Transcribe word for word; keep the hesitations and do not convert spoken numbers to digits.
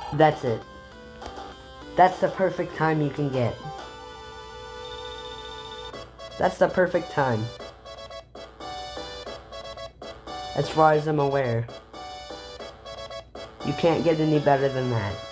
That's it. That's the perfect time you can get. That's the perfect time. As far as I'm aware. You can't get any better than that.